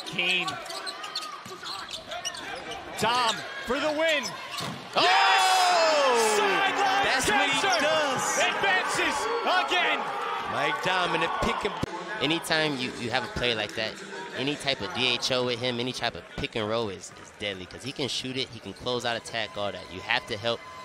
Kane. Daum for the win. Oh! Yes! Sideline That's Cancer what he does. advances again. Mike Daum in the pick and... Anytime you have a player like that, any type of DHO with him, any type of pick and roll is deadly because he can shoot it, he can close out attack, all that. You have to help